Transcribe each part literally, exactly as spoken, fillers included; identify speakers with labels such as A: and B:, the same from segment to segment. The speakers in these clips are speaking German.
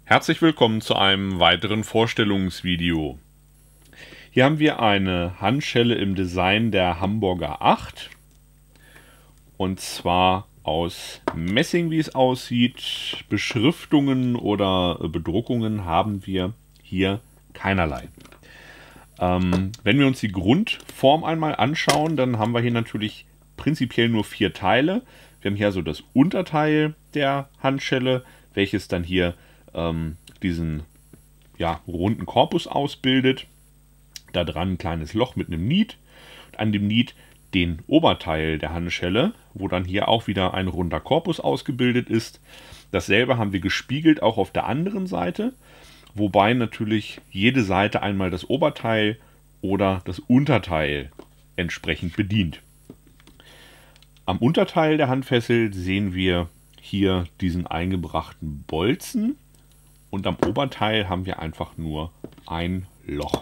A: Herzlich willkommen zu einem weiteren Vorstellungsvideo. Hier haben wir eine Handschelle im Design der Hamburger acht. Und zwar aus Messing, wie es aussieht. Beschriftungen oder Bedruckungen haben wir hier keinerlei. Ähm, wenn wir uns die Grundform einmal anschauen, dann haben wir hier natürlich prinzipiell nur vier Teile. Wir haben hier also das Unterteil der Handschelle, welches dann hier ähm, diesen ja, runden Korpus ausbildet. Da dran ein kleines Loch mit einem Niet. Und an dem Niet den Oberteil der Handschelle, wo dann hier auch wieder ein runder Korpus ausgebildet ist. Dasselbe haben wir gespiegelt auch auf der anderen Seite. Wobei natürlich jede Seite einmal das Oberteil oder das Unterteil entsprechend bedient. Am Unterteil der Handfessel sehen wir hier diesen eingebrachten Bolzen und am Oberteil haben wir einfach nur ein Loch.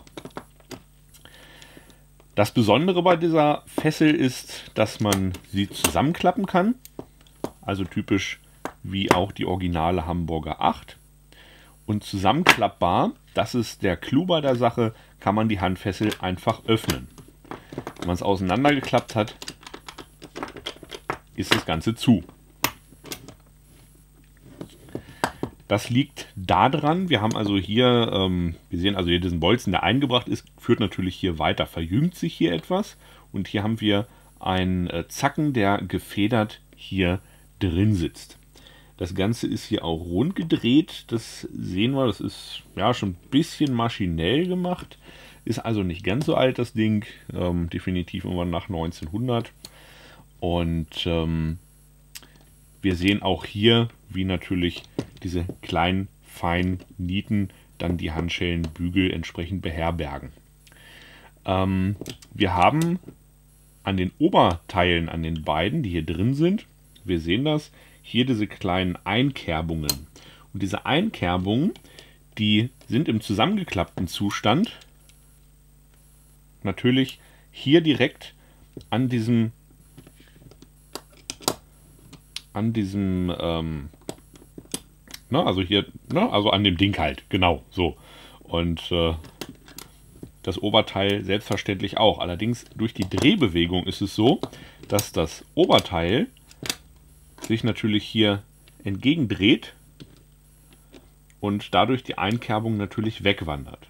A: Das Besondere bei dieser Fessel ist, dass man sie zusammenklappen kann, also typisch wie auch die originale Hamburger acht. Und zusammenklappbar, das ist der Clou bei der Sache, kann man die Handfessel einfach öffnen. Wenn man es auseinandergeklappt hat, ist das Ganze zu. Das liegt daran, wir haben also hier, ähm, wir sehen also hier diesen Bolzen, der eingebracht ist, führt natürlich hier weiter, verjüngt sich hier etwas. Und hier haben wir einen äh, Zacken, der gefedert hier drin sitzt. Das Ganze ist hier auch rund gedreht, das sehen wir, das ist ja schon ein bisschen maschinell gemacht. Ist also nicht ganz so alt das Ding, ähm, definitiv irgendwann nach neunzehnhundert. Und ähm, wir sehen auch hier, wie natürlich diese kleinen, feinen Nieten dann die Handschellenbügel entsprechend beherbergen. Ähm, wir haben an den Oberteilen, an den beiden, die hier drin sind, wir sehen das, hier diese kleinen Einkerbungen. Und diese Einkerbungen, die sind im zusammengeklappten Zustand natürlich hier direkt an diesem an diesem ähm, ne, also hier, ne, also an dem Ding halt, genau, so. Und äh, das Oberteil selbstverständlich auch. Allerdings durch die Drehbewegung ist es so, dass das Oberteil sich natürlich hier entgegendreht und dadurch die Einkerbung natürlich wegwandert.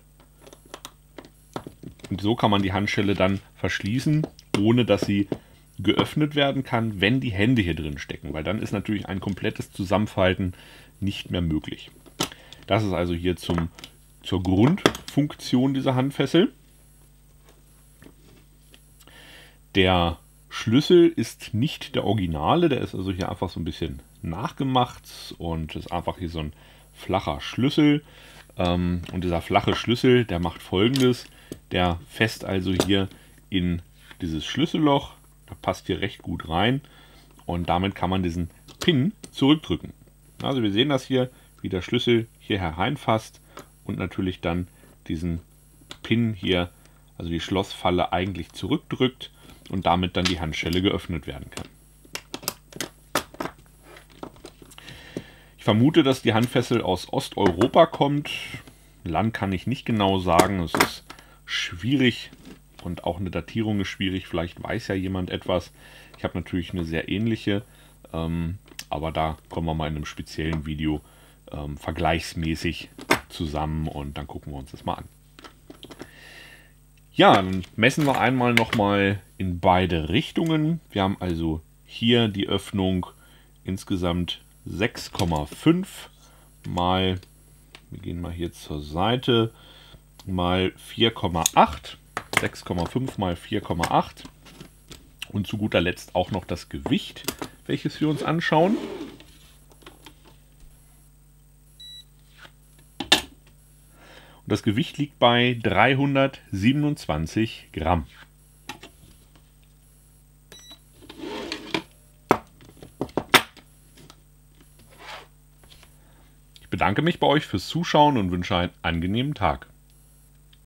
A: Und so kann man die Handschelle dann verschließen, ohne dass sie geöffnet werden kann, wenn die Hände hier drin stecken, weil dann ist natürlich ein komplettes Zusammenfalten nicht mehr möglich. Das ist also hier zum, zur Grundfunktion dieser Handfessel. Der Schlüssel ist nicht der Originale, der ist also hier einfach so ein bisschen nachgemacht und ist einfach hier so ein flacher Schlüssel. Und dieser flache Schlüssel, der macht Folgendes, der fässt also hier in dieses Schlüsselloch, da passt hier recht gut rein und damit kann man diesen Pin zurückdrücken. Also wir sehen das hier, wie der Schlüssel hier hereinfasst und natürlich dann diesen Pin hier, also die Schlossfalle eigentlich zurückdrückt und damit dann die Handschelle geöffnet werden kann. Ich vermute, dass die Handfessel aus Osteuropa kommt. Land kann ich nicht genau sagen, es ist schwierig und auch eine Datierung ist schwierig. Vielleicht weiß ja jemand etwas. Ich habe natürlich eine sehr ähnliche, ähm, aber da kommen wir mal in einem speziellen Video ähm, vergleichsmäßig zusammen und dann gucken wir uns das mal an. Ja, dann messen wir einmal nochmal in beide Richtungen. Wir haben also hier die Öffnung insgesamt sechs Komma fünf mal, wir gehen mal hier zur Seite, mal vier Komma acht. sechs Komma fünf mal vier Komma acht. Und zu guter Letzt auch noch das Gewicht, welches wir uns anschauen. Und das Gewicht liegt bei dreihundertsiebenundzwanzig Gramm. Ich bedanke mich bei euch fürs Zuschauen und wünsche einen angenehmen Tag.